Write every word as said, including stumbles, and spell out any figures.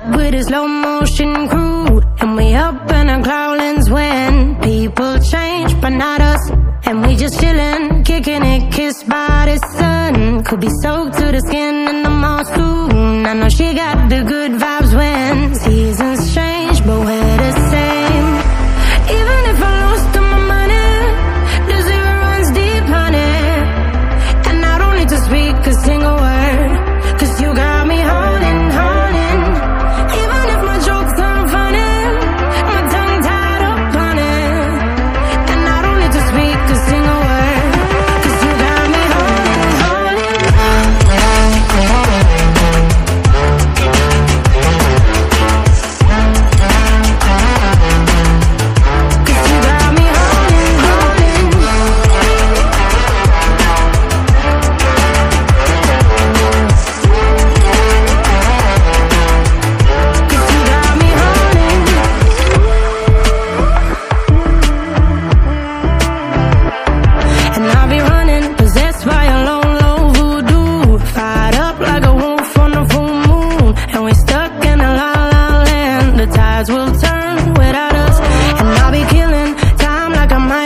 with a slow motion crew, and we up in our growlings when people change, but not us. And we just chillin', kicking it, kissed by the sun. Could be soaked to the skin in the mall soon. I know she got the good vibes when seasons change, but we're the same. Even if I lost all my money, the zero runs deep, honey. And I don't need to speak a single word, 'cause you got me holding, holding. Even if my jokes aren't funny, my tongue tied up on it. And I don't need to speak a single word, 'cause you got me holding, holding. 'Cause you got me holding, holding. 'Cause you got me holding. And I'll be running, possessed by a low, low voodoo. Fired up like a wolf on the full moon. And we're stuck in a la la land. The tides will turn without us. And I'll be killing time like I'm